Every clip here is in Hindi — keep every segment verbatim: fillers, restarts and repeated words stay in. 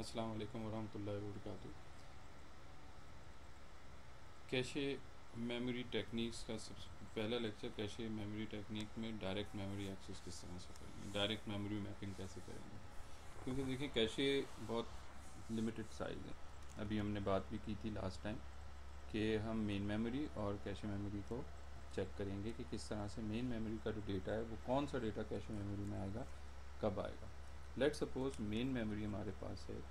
अस्सलाम वालेकुम वरहमतुल्लाहि वबरकातुहू। कैशे मेमोरी टेक्निक्स का सबसे पहला लेक्चर, कैशे मेमोरी टेक्निक में डायरेक्ट मेमोरी एक्सेस किस तरह से करेंगे, डायरेक्ट मेमोरी मैपिंग कैसे करेंगे। क्योंकि देखिए कैशे बहुत लिमिटेड साइज़ है। अभी हमने बात भी की थी लास्ट टाइम कि हम मेन मेमोरी और कैशे मेमोरी को चेक करेंगे कि किस तरह से मेन मेमोरी का जो डेटा है वो कौन सा डेटा कैशे मेमोरी में आएगा, कब आएगा। लेट्स सपोज मेन मेमोरी हमारे पास है।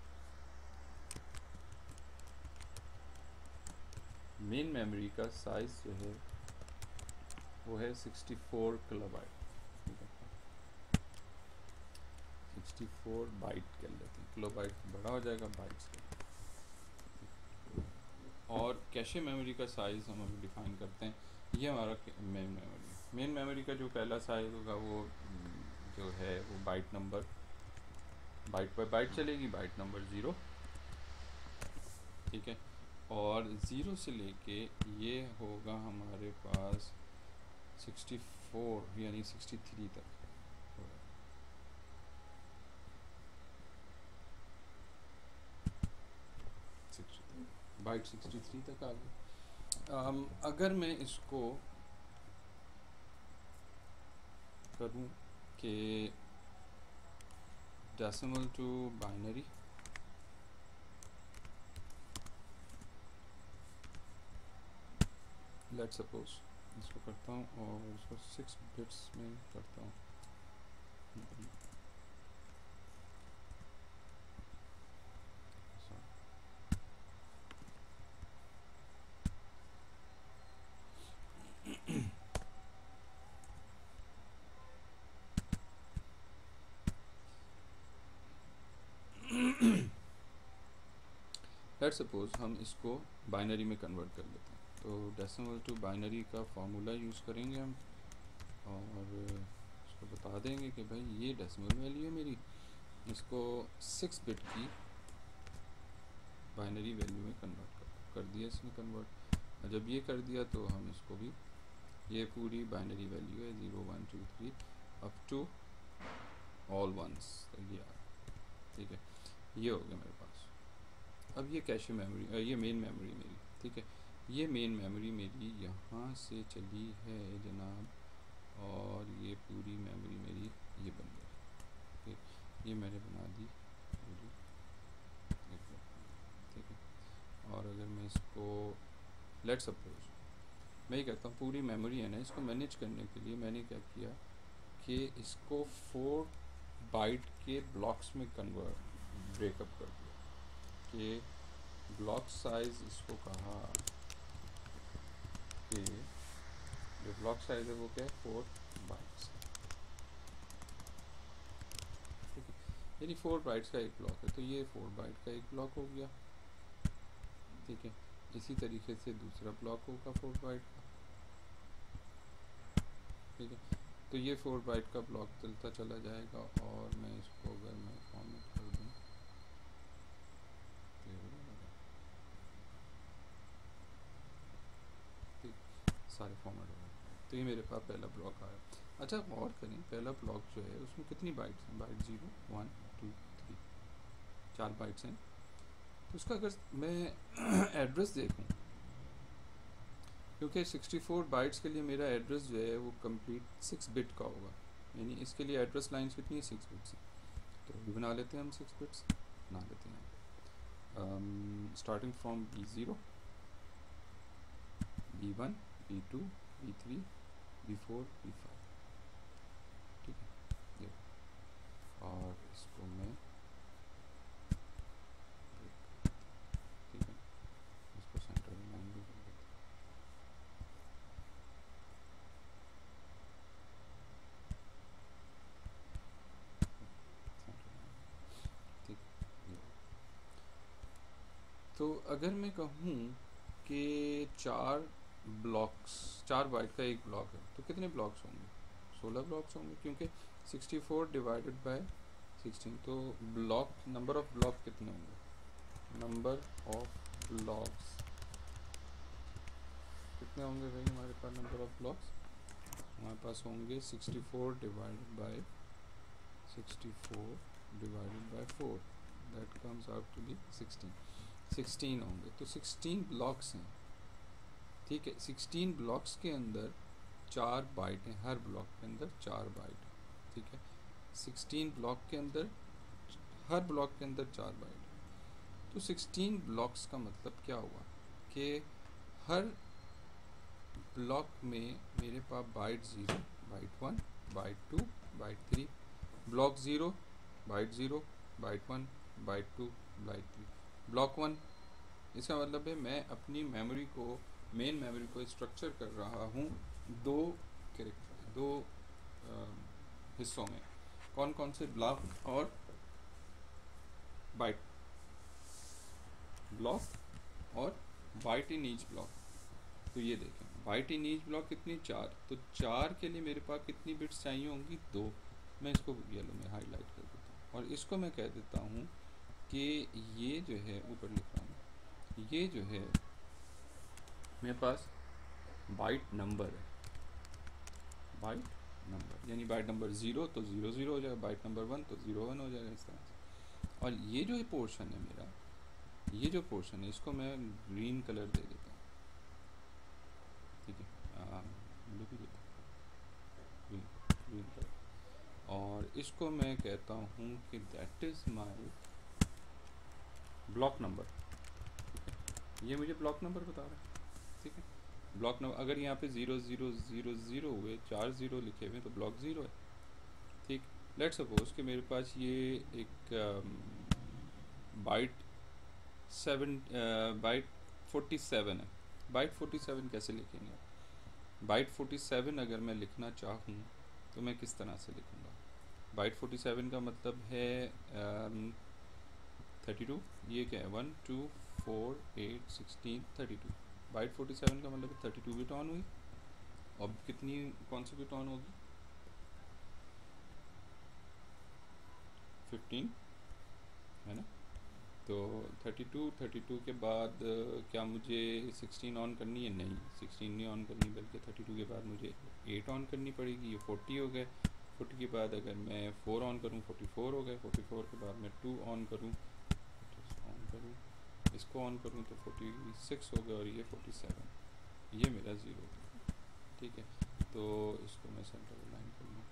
मेन मेमोरी का साइज़ जो है वो है sixty four kilobyte. Sixty four byte कर लेते हैं, किलोबाइट बड़ा हो जाएगा बाइट्स के। और कैशे मेमोरी का साइज़ हम अभी डिफाइन करते हैं। ये हमारा मेन मेमोरी मेन मेमोरी का जो पहला साइज़ होगा वो जो है वो बाइट नंबर, बाइट पर बाइट चलेगी, बाइट नंबर ज़ीरो, ठीक है। और ज़ीरो से लेके ये होगा हमारे पास सिक्सटी फोर यानी सिक्सटी थ्री तक होगा। बाइट सिक्सटी थ्री तक आ गई। अगर मैं इसको करूँ कि decimal to binary, let's suppose इसको करता हूँ और इसको सिक्स बिट्स में करता हूँ। लेट्स सपोज हम इसको बाइनरी में कन्वर्ट कर लेते हैं, तो डेसिमल टू बाइनरी का फार्मूला यूज़ करेंगे हम और इसको बता देंगे कि भाई ये डेसिमल वैल्यू है मेरी, इसको सिक्स बिट की बाइनरी वैल्यू में कन्वर्ट कर कर दिया इसने कन्वर्ट। और जब ये कर दिया तो हम इसको भी, ये पूरी बाइनरी वैल्यू है zero one two three up to all ones, तो ये ठीक है, ये हो गया मेरे पास। अब ये कैशे मेमोरी, ये मेन मेमोरी मेरी, ठीक है। ये मेन मेमोरी मेरी यहाँ से चली है जनाब, और ये पूरी मेमोरी मेरी ये बन गई, ठीक। ये मैंने बना दी पूरी, ठीक है। और अगर मैं इसको लेट सपोज मैं ये कहता हूँ पूरी मेमोरी है ना, इसको मैनेज करने के लिए मैंने क्या किया कि इसको फोर बाइट के ब्लॉक्स में कन्वर्ट ब्रेकअप कर दिया कि ब्लॉक साइज इसको कहा कि जो ब्लॉक साइज है वो क्या है, फोर बाइट्स, ठीक है। यानी फोर बाइट्स का एक ब्लॉक है, तो ये फोर बाइट का एक ब्लॉक हो गया, ठीक है। इसी तरीके से दूसरा ब्लॉक होगा फोर बाइट का, ठीक है। तो ये फोर बाइट का ब्लॉक चलता चला जाएगा। और मैं इसको अगर मैं फॉर्मेट कर दूँ, ठीक, सारे फॉर्मेट हो गए, तो ये मेरे पास पहला ब्लॉक आया। अच्छा गौर करें, पहला ब्लॉक जो है उसमें कितनी बाइट्स हैं, byte zero one two three, चार बाइट्स हैं। तो उसका अगर मैं एड्रेस देखूं, क्योंकि सिक्सटी फोर बाइट्स के लिए मेरा एड्रेस जो है वो कंप्लीट सिक्स बिट का होगा, यानी इसके लिए एड्रेस लाइन्स कितनी है, सिक्स बिट्स। तो भी बना लेते हैं हम, सिक्स बिट्स बना लेते हैं। Starting from B zero, B one, B two, B three, B four, B five, ठीक है। ये और इसको मैं, ठीक है, इसको सेंटर में लाइन भी कर देते हैं, ठीक। तो अगर मैं कहूँ कि चार ब्लॉक्स, चार बाइट का एक ब्लॉक है, तो कितने ब्लॉक्स होंगे, सोलह ब्लॉक्स होंगे, क्योंकि sixty four divided by sixteen, तो ब्लॉक नंबर ऑफ ब्लॉक कितने होंगे, नंबर ऑफ ब्लॉक्स कितने होंगे भाई हमारे पास, नंबर ऑफ ब्लॉक्स हमारे पास होंगे sixty four divided by sixty four divided by four, that comes out to be sixteen sixteen होंगे। तो सिक्सटीन ब्लॉक्स हैं, ठीक है। सिक्सटीन ब्लॉक्स के अंदर चार बाइट हैं, हर ब्लॉक के अंदर चार बाइट, ठीक है। सिक्सटीन ब्लॉक के अंदर, हर ब्लॉक के अंदर चार बाइट। तो सिक्सटीन ब्लॉक्स का मतलब क्या हुआ कि हर ब्लॉक में मेरे पास byte zero, byte one, byte two, byte three, block zero, byte zero, byte one, byte two, byte three, block one. इसका मतलब है मैं अपनी मेमोरी को, मेन मेमोरी को स्ट्रक्चर कर रहा हूँ दो कैरेक्टर, दो आ, हिस्सों में। कौन कौन से? ब्लॉक और बाइट, ब्लॉक और बाइट इन ईच ब्लॉक। तो ये देखें, बाइट इन ईच ब्लॉक कितनी? चार। तो चार के लिए मेरे पास कितनी बिट्स चाहिए होंगी? दो। मैं इसको येलो में हाईलाइट कर देता हूँ और इसको मैं कह देता हूँ कि ये जो है, ऊपर लिख रहा हूँ, ये जो है मेरे पास बाइट नंबर है, बाइट नंबर, यानी बाइट नंबर ज़ीरो तो ज़ीरो ज़ीरो हो जाएगा, बाइट नंबर वन तो ज़ीरो वन हो जाएगा, इस तरह से। और ये जो पोर्शन है मेरा, ये जो पोर्शन है, इसको मैं ग्रीन कलर दे देता हूँ, ठीक है, ब्लू भी देता हूँ, ग्रीन ग्रीन कलर। और इसको मैं कहता हूँ कि that is my block number, ठीक है। ये मुझे ब्लॉक नंबर बता रहा है, ठीक है। ब्लॉक नंबर अगर यहाँ पे ज़ीरो ज़ीरो ज़ीरो ज़ीरो हुए, चार ज़ीरो लिखे हुए, तो ब्लॉक ज़ीरो है, ठीक। लेट्स सपोज कि मेरे पास ये एक byte seven byte forty seven है। बाइट फोर्टी सेवन कैसे लिखेंगे? बाइट फोर्टी सेवन अगर मैं लिखना चाहूँ तो मैं किस तरह से लिखूँगा? बाइट फोर्टी सेवन का मतलब है थर्टी टू, ये क्या है? One two four eight sixteen thirty two. Byte forty seven का मतलब थर्टी टू बिट ऑन हुई। अब कितनी, कौन सी बिट ऑन होगी? फिफ्टीन, है ना। तो थर्टी टू, थर्टी टू के बाद क्या मुझे सिक्सटीन ऑन करनी है? नहीं, सिक्सटीन नहीं ऑन करनी, बल्कि थर्टी टू के बाद मुझे एट ऑन करनी पड़ेगी। ये फोर्टी हो गए। फोर्टी के बाद अगर मैं फोर ऑन करूँ, फोर्टी फोर हो गए। फोर्टी फोर के बाद मैं टू ऑन करूँ, ऑन करूँ, इसको ऑन करूँ तो फोर्टी सिक्स हो गया, और ये फोर्टी सेवन, ये मेरा ज़ीरो, ठीक है। तो इसको मैं सेंटर लाइन कर लूँ,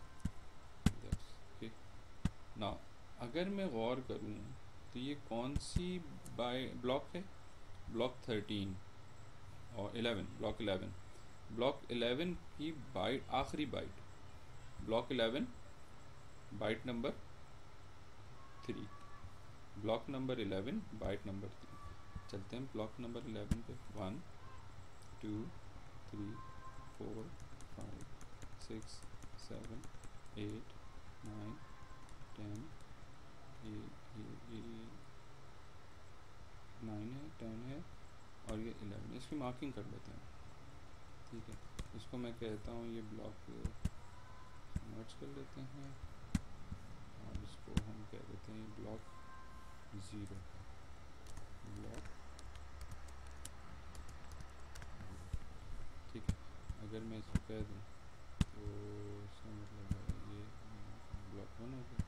ओके ना। अगर मैं गौर करूँ तो ये कौन सी बाय ब्लॉक है? ब्लॉक थर्टीन और eleven, block eleven. Block eleven की बाइट, आखिरी byte, block eleven byte number three, block number eleven byte number three. चलते हैं ब्लॉक नंबर इलेवन पे। One two three four five six seven eight nine ten, ये ये ये नाइन है, टेन है, और ये इलेवन। इसकी मार्किंग कर लेते हैं, ठीक है। इसको मैं कहता हूँ ये ब्लॉक मर्ज कर लेते हैं, और इसको हम कह देते हैं ब्लॉक ज़ीरो, ब्लॉक, ठीक है। अगर मैं इसको कह दूँ तो इसका मतलब है ये ब्लॉक वन हो गया,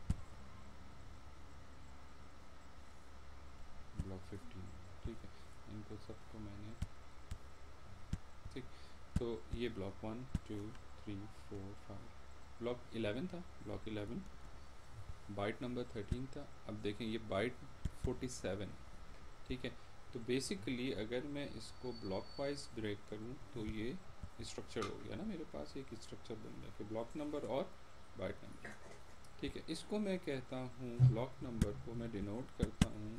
ब्लॉक फिफ्टीन, ठीक है। इनको सबको मैंने, ठीक। तो ये block one two three four five, block eleven था, block eleven, byte number thirteen था। अब देखें ये बाइट फोर्टी सेवन, ठीक है। तो बेसिकली अगर मैं इसको ब्लॉक वाइज ब्रेक करूं तो ये स्ट्रक्चर हो गया ना, मेरे पास एक स्ट्रक्चर बन गया कि ब्लॉक नंबर और बाइट नंबर, ठीक है। इसको मैं कहता हूँ, ब्लॉक नंबर को मैं डिनोट करता हूँ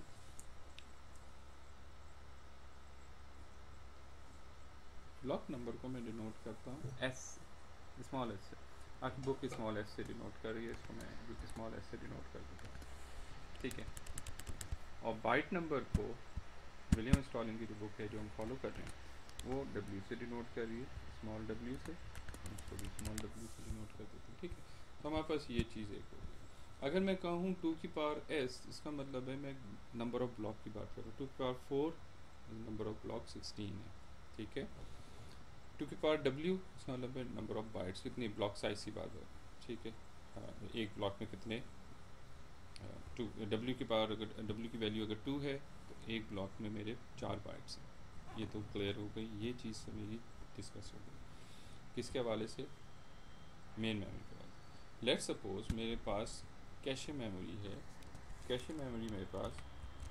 ब्लॉक नंबर को मैं डिनोट करता हूँ एस, स्मॉल एस से। आपकी बुक स्मॉल एस से डिनोट कर रही है, इसको मैं बुक स्मॉल एस से डिनोट कर देता हूँ, ठीक है। और बाइट नंबर को विलियम स्टॉलिंग की जो बुक है जो हम फॉलो कर रहे हैं वो डब्ल्यू से डिनोट कर रही है, स्मॉल डब्ल्यू से। इसको भी स्मॉल डब्ल्यू से डिनोट कर देते हैं, ठीक है। तो हमारे पास ये चीज़ एक हो गई। अगर मैं कहूँ टू की पावर एस, इसका मतलब है मैं नंबर ऑफ ब्लॉक की बात करूँ। टू की power four, number of block sixteen है, ठीक है। टू की पावर डब्ल्यू, इसका मतलब है नंबर ऑफ बाइट्स, कितनी ब्लॉक साइज की बात है, ठीक है। हाँ, एक ब्लॉक में कितने टू डब्ल्यू की पावर अगर डब्ल्यू की वैल्यू अगर टू है तो एक ब्लॉक में मेरे चार बाइट्स हैं। ये तो क्लियर हो गई, ये चीज़ से मेरी डिस्कस हो गई। किसके हवाले से? मेन मेमोरी के हवाले। लेट्स सपोज मेरे पास कैशे मेमोरी है। कैशे मेमोरी मेरे पास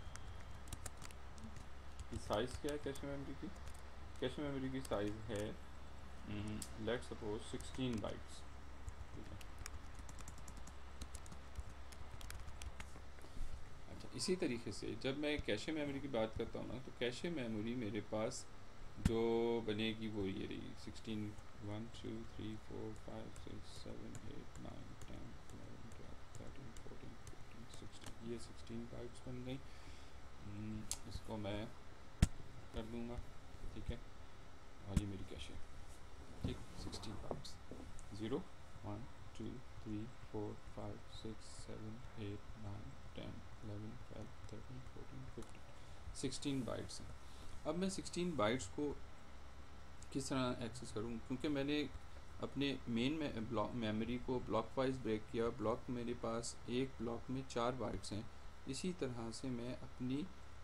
की साइज़ क्या है? कैशे मेमोरी की कैशे मेमोरी की साइज़ है लेट्स सपोज सिक्सटीन बाइट्स। ठीक है, अच्छा इसी तरीके से जब मैं कैशे मेमोरी की बात करता हूँ ना, तो कैशे मेमोरी मेरे पास जो बनेगी वो ये रही sixteen, one two three four five six seven eight nine ten eleven twelve thirteen fourteen fifteen sixteen, ये सिक्सटीन बाइट्स बन गई। इसको मैं कर दूँगा, ठीक है, और ये मेरी कैशे, ठीक, sixteen bytes, zero one two three four five six seven eight nine ten eleven twelve thirteen fourteen fifteen, sixteen bytes हैं। अब मैं सिक्सटीन बाइट्स को किस तरह एक्सेस करूँ? क्योंकि मैंने अपने मेन में ब्लॉक मेमोरी को ब्लॉक वाइज ब्रेक किया। ब्लॉक मेरे पास एक ब्लॉक में चार बाइट्स हैं। इसी तरह से मैं अपनी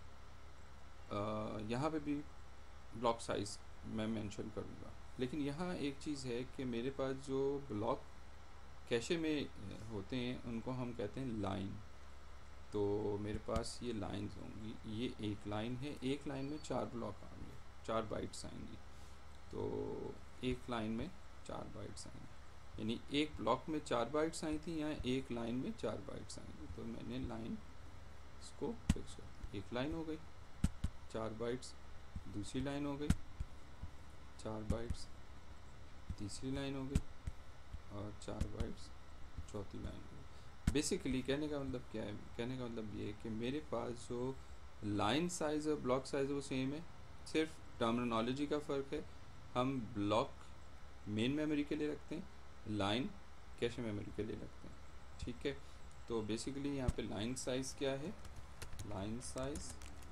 यहाँ पे भी ब्लॉक साइज़ मैं मेंशन करूँगा। लेकिन यहाँ एक चीज़ है कि मेरे पास जो ब्लॉक कैशे में होते हैं उनको हम कहते हैं लाइन। तो मेरे पास ये लाइंस होंगी, ये एक लाइन है, एक लाइन में चार ब्लॉक आएंगे, चार बाइट्स आएंगी। तो एक लाइन में चार बाइट्स आएंगी, यानी एक ब्लॉक में चार बाइट्स आई थी, यहाँ एक लाइन में चार बाइट्स आएंगी। तो मैंने लाइन इसको फिक्स कर दी। एक लाइन हो गई, चार बाइट्स, दूसरी लाइन हो गई, चार बाइट्स, तीसरी लाइन हो गई, और चार बाइट्स चौथी लाइन हो गई। बेसिकली कहने का मतलब क्या है? कहने का मतलब ये है कि मेरे पास जो लाइन साइज़ और ब्लॉक साइज़ वो सेम है, सिर्फ टर्मिनोलॉजी का फ़र्क है। हम ब्लॉक मेन मेमोरी के लिए रखते हैं, लाइन कैशे मेमोरी के लिए रखते हैं, ठीक है। तो बेसिकली यहाँ पे लाइन साइज़ क्या है? लाइन साइज़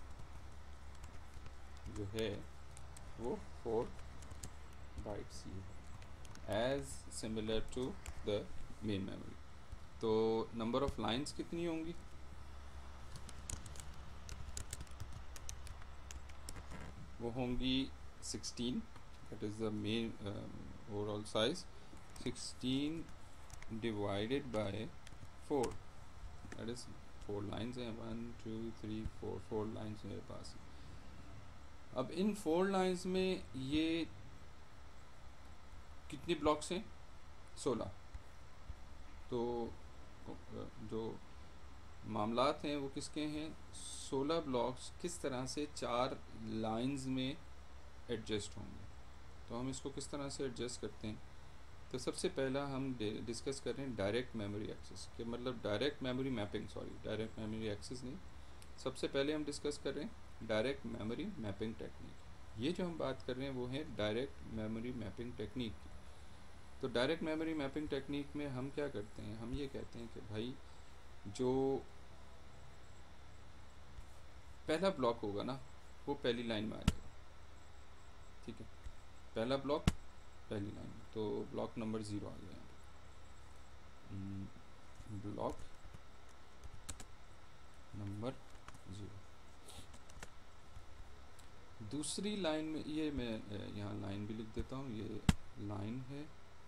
जो है वो फोर बाइट्स ही है, as similar to the main memory. तो नंबर ऑफ लाइंस कितनी होंगी? वो होंगी sixteen, that is the main overall size, sixteen divided by four, that is four lines हैं, one two three four, four lines मेरे पास। अब इन फोर लाइंस में ये कितने ब्लॉक्स हैं? सोलह। तो जो मामलात हैं वो किसके हैं? सोलह ब्लॉक्स किस तरह से चार लाइंस में एडजस्ट होंगे। तो हम इसको किस तरह से एडजस्ट करते हैं? तो सबसे पहला हम डिस्कस कर रहे हैं डायरेक्ट मेमोरी एक्सेस के, मतलब direct memory mapping, sorry direct memory access नहीं, सबसे पहले हम डिस्कस कर रहे हैं डायरेक्ट मेमोरी मैपिंग टेक्निक। ये जो हम बात कर रहे हैं वो है डायरेक्ट मेमोरी मैपिंग टेक्निक की। तो डायरेक्ट मेमोरी मैपिंग टेक्निक में हम क्या करते हैं? हम ये कहते हैं कि भाई जो पहला ब्लॉक होगा ना वो पहली लाइन में आ जाएगा, ठीक है, पहला ब्लॉक पहली लाइन में। तो ब्लॉक नंबर ज़ीरो आ गया, ब्लॉक नंबर ज़ीरो। दूसरी लाइन में, ये मैं यहाँ लाइन भी लिख देता हूँ, ये लाइन है,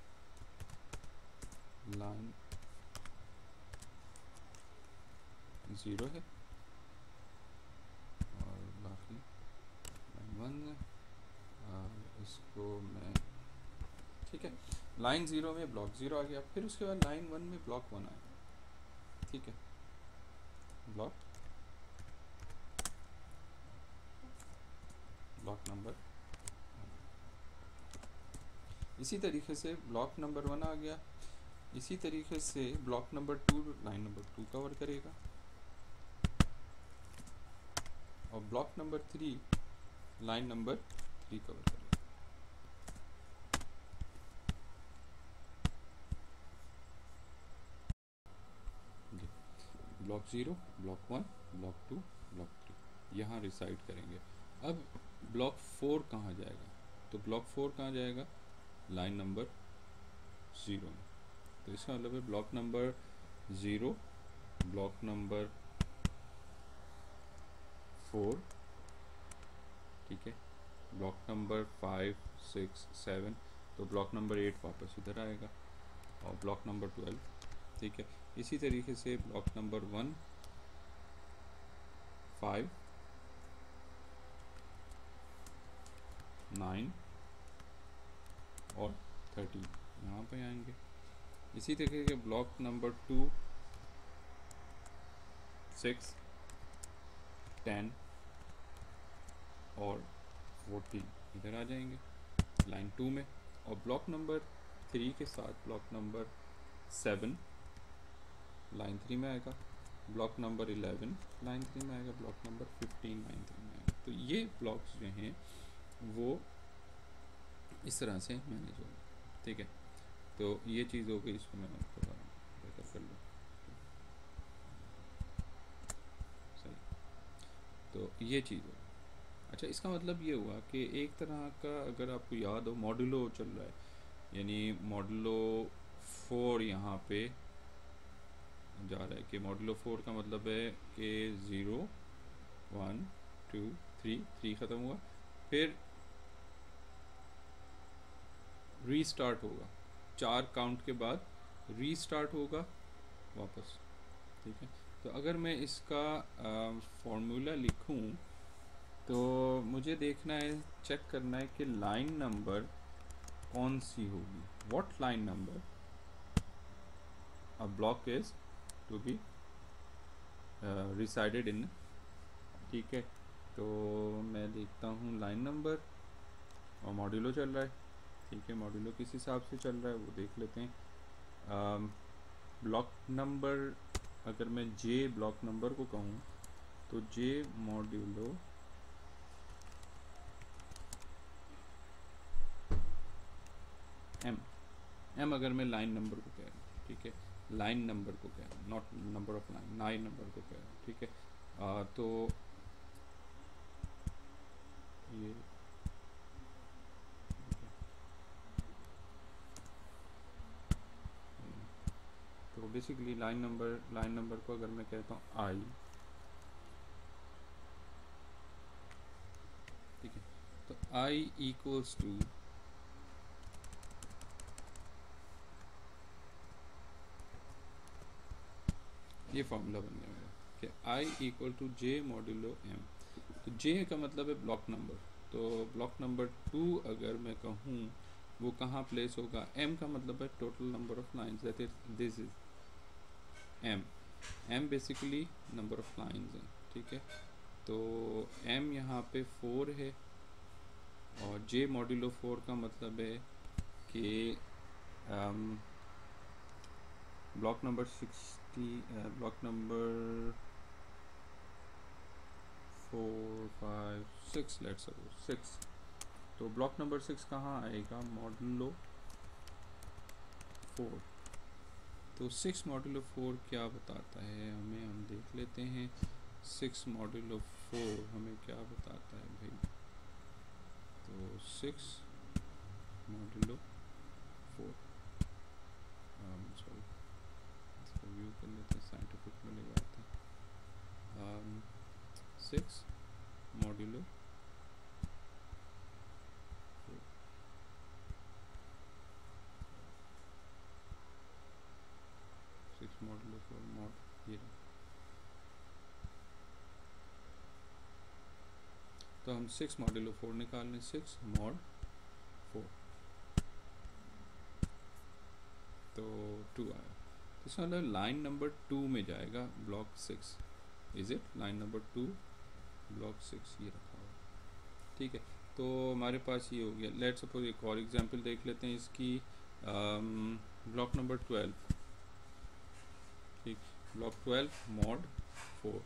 लाइन ज़ीरो है, और बाकी लाइन वन है, और इसको मैं, ठीक है, लाइन ज़ीरो में ब्लॉक ज़ीरो आ गया। फिर उसके बाद लाइन वन में ब्लॉक वन आया, ठीक है, ब्लॉक ब्लॉक नंबर। इसी तरीके से ब्लॉक नंबर वन आ गया, इसी तरीके से block number two line number two cover करेगा, और block number three line number three cover करेगा। Block zero, block one, block two, block three यहाँ रिसाइड करेंगे। अब ब्लॉक फोर कहाँ जाएगा? तो ब्लॉक फोर कहाँ जाएगा? लाइन नंबर ज़ीरो में। तो इसका मतलब है block number zero, block number four, ठीक है, block number five six seven, तो ब्लॉक नंबर एट वापस इधर आएगा, और ब्लॉक नंबर ट्वेल्व, ठीक है। इसी तरीके से block number one, five, nine और थर्टीन यहाँ पे आएंगे। इसी तरीके के block number two, six, ten और फोर्टीन इधर आ जाएंगे लाइन टू में। और ब्लॉक नंबर थ्री के साथ block number seven line three में आएगा, block number eleven line three में आएगा, block number fifteen line three में आएगा। तो ये ब्लॉक्स जो हैं वो इस तरह से मैनेज होगा, ठीक है। तो ये चीज़ हो गई, इसको मैं थोड़ा बेहतर कर लूँ, सही। तो ये चीज़ हो, अच्छा, इसका मतलब ये हुआ कि एक तरह का, अगर आपको याद हो, मॉड्यूलो चल रहा है, यानी मॉड्यूलो फोर यहाँ पे जा रहा है, कि मॉड्यूलो फोर का मतलब है कि zero one two three, three ख़त्म हुआ, फिर रीस्टार्ट होगा, चार काउंट के बाद रीस्टार्ट होगा वापस, ठीक है। तो अगर मैं इसका फॉर्मूला लिखूं तो मुझे देखना है, चेक करना है कि लाइन नंबर कौन सी होगी, what line number a block is to be resided in, ठीक है। तो मैं देखता हूँ लाइन नंबर, और मॉड्यूलो चल रहा है, ठीक है, मॉड्यूलो किस हिसाब से चल रहा है वो देख लेते हैं। ब्लॉक नंबर, अगर मैं जे ब्लॉक नंबर को कहूँ तो जे मॉड्यूलो एम, एम अगर मैं लाइन नंबर को कह रहा हूँ, ठीक है, लाइन नंबर को कह रहा हूँ, not number of line, line number को कह रहा हूँ, ठीक है। आ, तो ये तो basically line number, line number को अगर मैं कहता हूँ आई, ठीक है, तो आई इक्वल्स टू ये फॉर्मूला बन गया मेरा कि I equal to J modulo M. तो जे का मतलब है ब्लॉक नंबर, तो ब्लॉक नंबर टू अगर मैं कहूँ वो कहाँ प्लेस होगा, एम का मतलब है total number of lines, that is this is M, M basically number of lines हैं, ठीक है। तो एम यहाँ पे फोर है, और जे मॉड्यूलो फोर का मतलब है कि block number sixty, block number four five six, let's suppose six, तो ब्लॉक नंबर सिक्स कहाँ आएगा, मॉड्यूलो फोर। तो सिक्स मॉड्यूलो फोर क्या बताता है हमें, हम देख लेते हैं। सिक्स मॉड्यूलो फोर हमें क्या बताता है भाई, तो सिक्स मॉड्यूलो फोर, सॉरी इसको व्यू कर लेते हैं, साइंटिफिक में ले जाते हैं। Six modulo four, six modulo four mod, ये तो हम सिक्स मॉड्यूलो फोर निकाल लें, सिक्स मॉड फोर, तो टू आया, तो इसका मतलब लाइन नंबर टू में जाएगा block six, is it line number two block six, ये रखा हुआ, ठीक है। तो हमारे पास ये हो गया। लेट्स सपोज एक और एग्जांपल देख लेते हैं इसकी, ब्लॉक नंबर ट्वेल्व, ठीक, ब्लॉक ट्वेल्व मॉड फोर,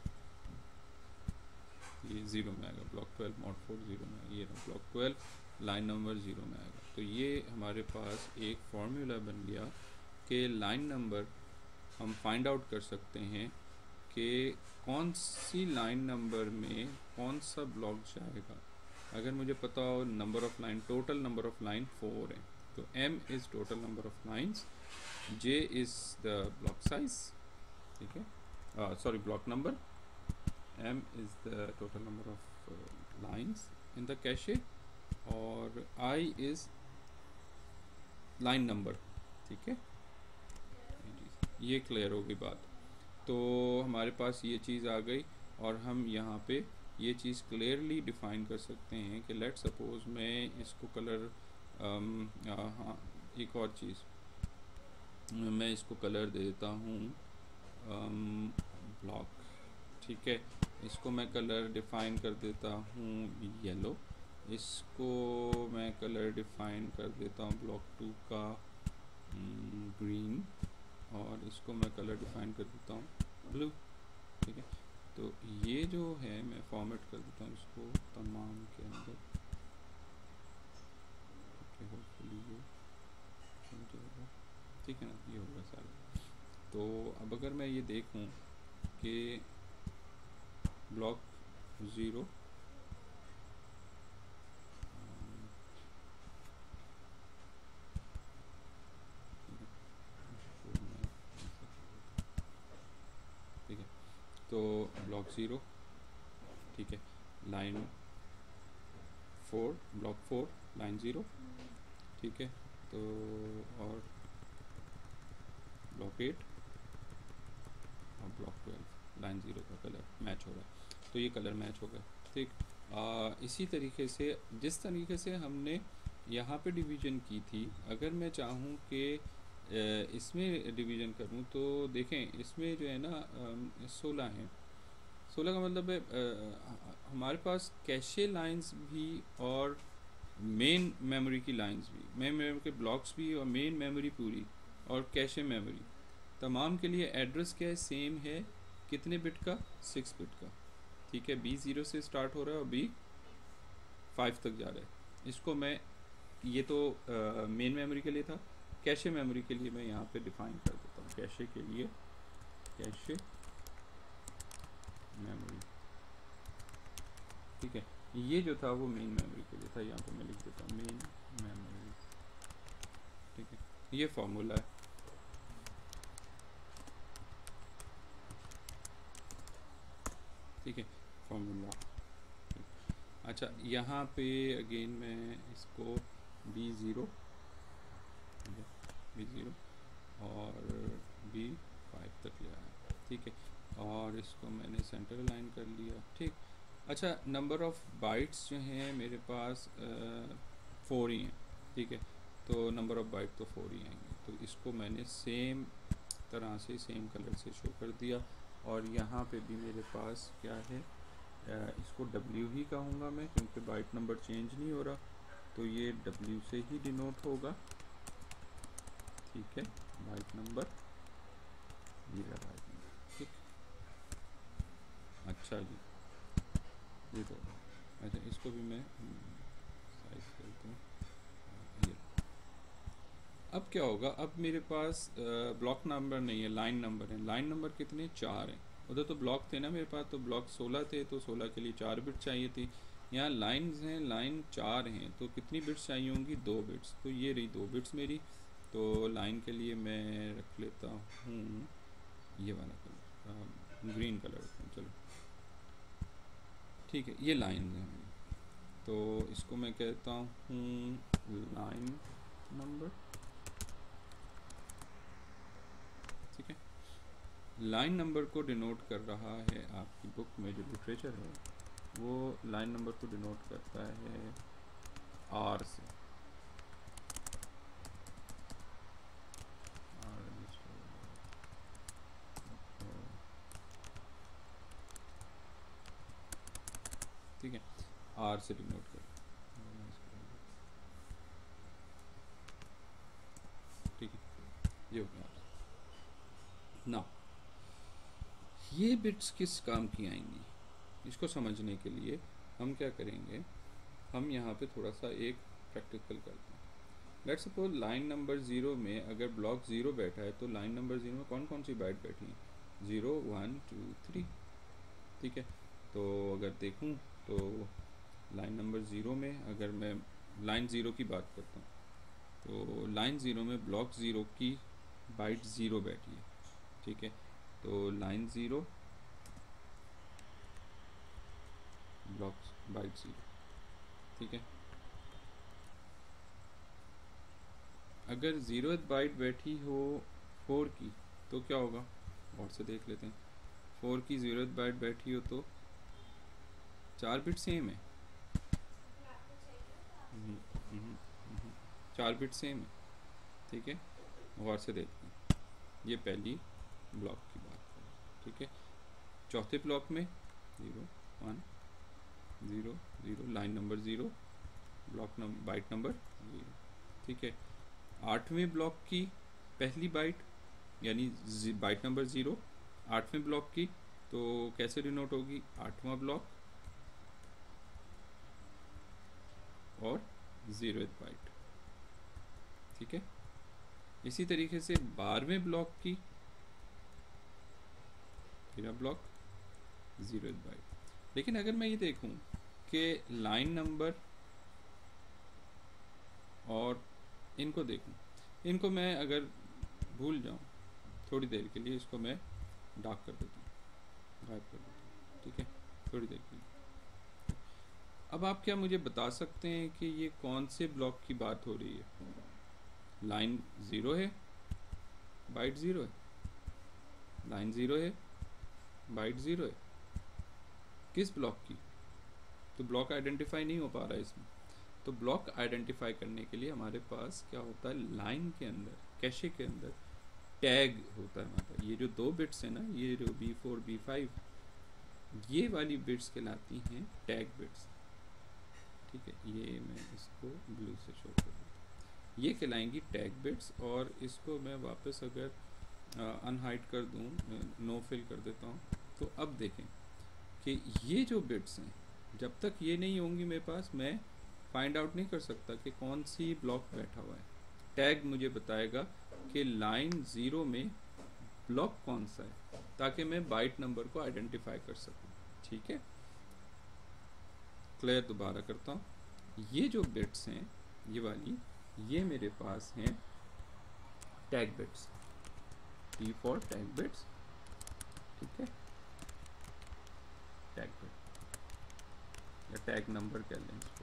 ये ज़ीरो में आएगा, block twelve mod four zero में आएगा, ये block twelve line number zero में आएगा। तो ये हमारे पास एक फॉर्मूला बन गया कि लाइन नंबर हम फाइंड आउट कर सकते हैं कि कौन सी लाइन नंबर में कौन सा ब्लॉक जाएगा। अगर मुझे पता हो number of line, total number of line four है, तो m is total number of lines, j is the block size, ठीक है। sorry, block number. M is the total number of uh, lines in the cache, और I is line number. ठीक है, ये क्लियर हो गई बात। तो हमारे पास ये चीज़ आ गई, और हम यहाँ पे ये चीज़ क्लियरली डिफ़ाइन कर सकते हैं कि लेट सपोज मैं इसको कलर, हाँ एक और चीज़, मैं इसको कलर दे देता हूँ ब्लॉक, ठीक है। इसको मैं कलर डिफ़ाइन कर देता हूँ येलो, इसको मैं कलर डिफ़ाइन कर देता हूँ ब्लॉक टू का ग्रीन, और इसको मैं कलर डिफ़ाइन कर देता हूँ ब्लू, ठीक है। तो ये जो है मैं फॉर्मेट कर देता हूँ इसको तमाम के अंदर, होपफुली ये होगा, ठीक है ना, ये होगा सारा। तो अब अगर मैं ये देखूँ कि ब्लॉक ज़ीरो, ठीक है, तो ब्लॉक ज़ीरो, ठीक है, line four, block four line zero, ठीक है, तो और ब्लॉक एट और ब्लॉक ट्वेल्व लाइन ज़ीरो का कलर मैच हो रहा है। तो ये कलर मैच हो गया, ठीक। आ, इसी तरीके से जिस तरीके से हमने यहाँ पे डिवीज़न की थी, अगर मैं चाहूँ कि इसमें डिवीज़न करूँ तो देखें इसमें जो है ना सोलह हैं। सोलह का मतलब है आ, हमारे पास कैशे लाइंस भी और मेन मेमोरी की लाइंस भी, मेन मेमोरी के ब्लॉक्स भी और मेन मेमोरी पूरी और कैशे मेमोरी तमाम के लिए एड्रेस क्या है, सेम है। कितने बिट का? सिक्स बिट का, ठीक है। बी ज़ीरो से स्टार्ट हो रहा है और बी फाइव तक जा रहा है। इसको मैं, ये तो मेन मेमोरी के लिए था, कैशे मेमोरी के लिए मैं यहाँ पे डिफाइन कर देता हूँ। कैशे के लिए कैशे मेमोरी, ठीक है। ये जो था वो मेन मेमोरी के लिए था, यहाँ पे मैं लिख देता हूँ मेन मेमोरी, ठीक है। ये फॉर्मूला है, ठीक है, फॉर्मूला। अच्छा, यहाँ पे अगेन मैं इसको बी ज़ीरो, बी ज़ीरो और बी फाइव तक ले आया, ठीक है, और इसको मैंने सेंटर लाइन कर लिया, ठीक। अच्छा, नंबर ऑफ़ बाइट्स जो हैं मेरे पास फोर ही हैं, ठीक है, तो नंबर ऑफ़ बाइट तो फोर ही आएंगे। तो इसको मैंने सेम तरह से सेम कलर से शो कर दिया। और यहाँ पे भी मेरे पास क्या है, इसको W ही कहूँगा मैं, क्योंकि बाइट नंबर चेंज नहीं हो रहा, तो ये W से ही डिनोट होगा, ठीक है। बाइट नंबर, ये रहा बाइट नंबर, ठीक। अच्छा जी, ये तो अच्छा, इसको भी मैं साइज करता हूँ। ये अब क्या होगा, अब मेरे पास ब्लॉक नंबर नहीं है, लाइन नंबर है। लाइन नंबर कितने? चार हैं। उधर तो ब्लॉक थे ना मेरे पास, तो ब्लॉक सोलह थे, तो सोलह के लिए चार बिट चाहिए थी। यहाँ लाइन्स हैं, लाइन चार हैं, तो कितनी बिट्स चाहिए होंगी? दो बिट्स। तो ये रही दो बिट्स मेरी। तो लाइन के लिए मैं रख लेता हूँ ये वाला कलर, ग्रीन कलर रखता हूँ, चलो, ठीक है। ये लाइन है, तो इसको मैं कहता हूँ लाइन नंबर, ठीक है। लाइन नंबर को डिनोट कर रहा है, आपकी बुक में जो लिटरेचर है वो लाइन नंबर को डिनोट करता है आर से, ठीक है, आर से डिनोट कर, ठीक है, ये हो गया। ना ये बिट्स किस काम की आएंगी, इसको समझने के लिए हम क्या करेंगे, हम यहाँ पे थोड़ा सा एक प्रैक्टिकल करते हैं। Let's suppose line number zero में अगर ब्लॉक ज़ीरो बैठा है, तो लाइन नंबर ज़ीरो में कौन कौन सी बाइट बैठी हैं? ज़ीरो, वन, टू, थ्री, ठीक है। तो अगर देखूँ तो लाइन नंबर ज़ीरो में अगर मैं लाइन ज़ीरो की बात करता हूँ, तो लाइन ज़ीरो में ब्लॉक ज़ीरो की बाइट ज़ीरो बैठी है, ठीक है। तो line zero, block byte zero, ठीक है। अगर ज़ीरो बाइट बैठी हो फोर की तो क्या होगा, और से देख लेते हैं। फोर की ज़ीरो बाइट बैठी हो तो चार बिट सेम है, हम्म, हम्म, हम्म, चार बिट सेम है, ठीक है। गौर से देखते हैं, ये पहली ब्लॉक की बात है, ठीक है। चौथे ब्लॉक में zero one zero zero, line number zero, block number byte number zero, ठीक है। आठवें ब्लॉक की पहली बाइट यानी बाइट नंबर ज़ीरो आठवें ब्लॉक की, तो कैसे डिनोट होगी, आठवां ब्लॉक और ज़ीरो बाइट, ठीक है। इसी तरीके से बारहवें ब्लॉक की तेरह ब्लॉक ज़ीरो बाइट। लेकिन अगर मैं ये देखूं कि लाइन नंबर और इनको देखूं, इनको मैं अगर भूल जाऊं थोड़ी देर के लिए, इसको मैं डार्क कर देता हूँ, गायब कर देता हूँ, ठीक है, थोड़ी देर के लिए। अब आप क्या मुझे बता सकते हैं कि ये कौन से ब्लॉक की बात हो रही है। लाइन ज़ीरो है, बाइट ज़ीरो है, लाइन ज़ीरो है, बाइट ज़ीरो है, किस ब्लॉक की, तो ब्लॉक आइडेंटिफाई नहीं हो पा रहा है इसमें। तो ब्लॉक आइडेंटिफाई करने के लिए हमारे पास क्या होता है, लाइन के अंदर कैशे के अंदर टैग होता है हमारे पास। ये जो दो बिट्स हैं ना, ये जो बी फोर बी फाइव, ये वाली बिट्स कहलाती हैं टैग बिट्स, ठीक है। ये मैं इसको ब्लू से शो कर दूँ, ये कहलाएंगी टैग बिट्स। और इसको मैं वापस अगर अनहाइड कर दूँ, नो फिल कर देता हूँ, तो अब देखें कि ये जो बिट्स हैं, जब तक ये नहीं होंगी मेरे पास, मैं फाइंड आउट नहीं कर सकता कि कौन सी ब्लॉक बैठा हुआ है। टैग मुझे बताएगा कि लाइन ज़ीरो में ब्लॉक कौन सा है, ताकि मैं बाइट नंबर को आइडेंटिफाई कर सकूं, ठीक है। क्लियर, दोबारा करता हूँ। ये जो बिट्स हैं, ये वाली, ये मेरे पास हैं tag bits, T for tag bits, ठीक है, टैग बिट या टैग नंबर कह लें इसको,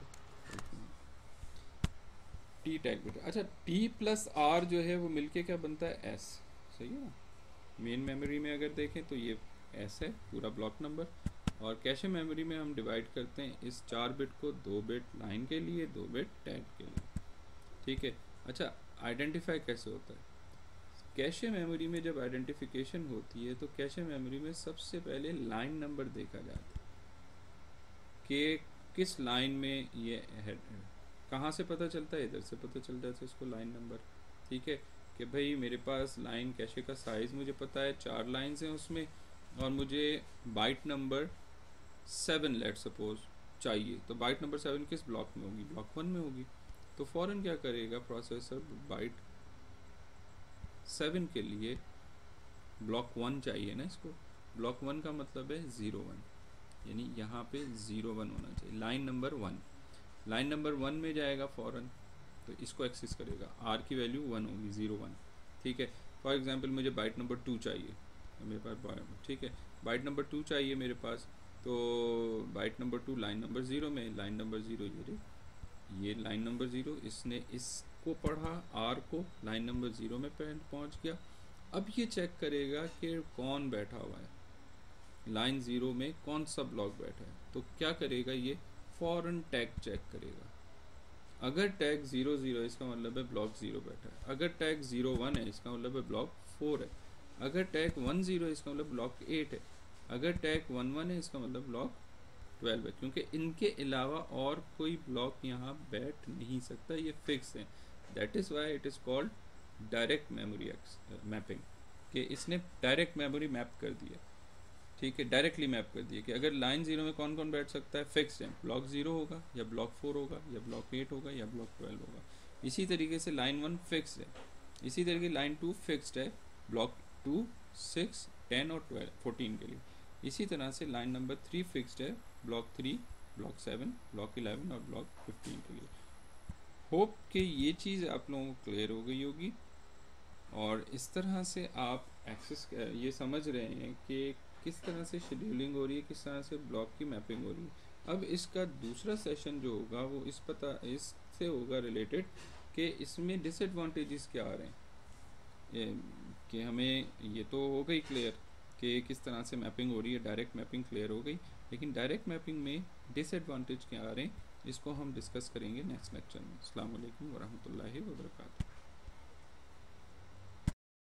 टी टैग बिट। अच्छा, टी प्लस आर जो है वो मिलके क्या बनता है, एस, सही है ना। मेन मेमोरी में अगर देखें तो ये एस है पूरा ब्लॉक नंबर, और कैशे मेमोरी में हम डिवाइड करते हैं इस चार बिट को, दो बिट लाइन के लिए, दो बिट टैग के लिए, ठीक है। अच्छा, आइडेंटिफाई कैसे होता है, कैशे मेमोरी में जब आइडेंटिफिकेशन होती है तो कैशे मेमोरी में सबसे पहले लाइन नंबर देखा जाता है कि किस लाइन में ये है। कहाँ से पता चलता है, इधर से पता चल जाता है इसको लाइन नंबर, ठीक है। कि भाई मेरे पास लाइन कैशे का साइज़ मुझे पता है, चार लाइंस हैं उसमें, और मुझे byte number seven let suppose चाहिए, तो बाइट नंबर सेवन किस ब्लॉक में होगी, ब्लॉक वन में होगी। तो फ़ौरन क्या करेगा प्रोसेसर, बाइट सेवन के लिए ब्लॉक वन चाहिए ना इसको, ब्लॉक वन का मतलब है ज़ीरो वन, यानी यहाँ पे ज़ीरो वन होना चाहिए, line number one, line number one में जाएगा फ़ौरन, तो इसको एक्सेस करेगा, आर की वैल्यू वन होगी, ज़ीरो वन, ठीक है। फॉर एग्जांपल मुझे बाइट नंबर टू चाहिए मेरे पास, ठीक है, बाइट नंबर टू चाहिए मेरे पास, तो byte number two line number zero में, लाइन नंबर ज़ीरो ये ये लाइन नंबर ज़ीरो, इसने इसको पढ़ा, आर को लाइन नंबर ज़ीरो में पहुंच गया। अब ये चेक करेगा कि कौन बैठा हुआ है, लाइन ज़ीरो में कौन सा ब्लॉक बैठा है। तो क्या करेगा, ये फ़ौरन टैग चेक करेगा। अगर टैग ज़ीरो ज़ीरो है इसका मतलब है ब्लॉक ज़ीरो बैठा है, अगर टैग ज़ीरो वन है इसका मतलब है ब्लॉक फोर है, अगर टैग वन ज़ीरो है इसका मतलब ब्लॉक एट है, अगर टैग वन वन है इसका मतलब ब्लॉक ट्वेल्व है, क्योंकि इनके अलावा और कोई ब्लॉक यहाँ बैठ नहीं सकता, ये फिक्स है। That is why it is called direct memory mapping, कि इसने डायरेक्ट मेमोरी मैप कर दिया, ठीक है, डायरेक्टली मैप कर दिया कि अगर लाइन ज़ीरो में कौन कौन बैठ सकता है, फिक्स है, ब्लॉक ज़ीरो होगा या ब्लॉक फोर होगा या ब्लॉक एट होगा या ब्लॉक ट्वेल्व होगा। इसी तरीके से लाइन वन फिक्स है, इसी तरीके लाइन टू फिक्स्ड है, ब्लॉक टू सिक्स टेन और ट्वेल्व फोर्टीन के लिए। इसी तरह से लाइन नंबर थ्री फिक्स्ड है, block three, block seven, block eleven और ब्लॉक फिफ्टीन के लिए। होप कि ये चीज़ आप लोगों को क्लियर हो गई होगी, और इस तरह से आप एक्सेस ये समझ रहे हैं कि किस तरह से शेड्यूलिंग हो रही है, किस तरह से ब्लॉक की मैपिंग हो रही है। अब इसका दूसरा सेशन जो होगा वो इस पता इससे होगा रिलेटेड कि इसमें डिसएडवांटेजेस क्या आ रहे हैं। ये कि हमें ये तो हो गई क्लियर कि किस तरह से मैपिंग हो रही है, डायरेक्ट मैपिंग क्लियर हो गई, लेकिन डायरेक्ट मैपिंग में डिसएडवांटेज क्या आ रहे हैं इसको हम डिस्कस करेंगे नेक्स्ट लेक्चर में। अस्सलाम वालेकुम वरहमतुल्लाहि वबरकातुहू।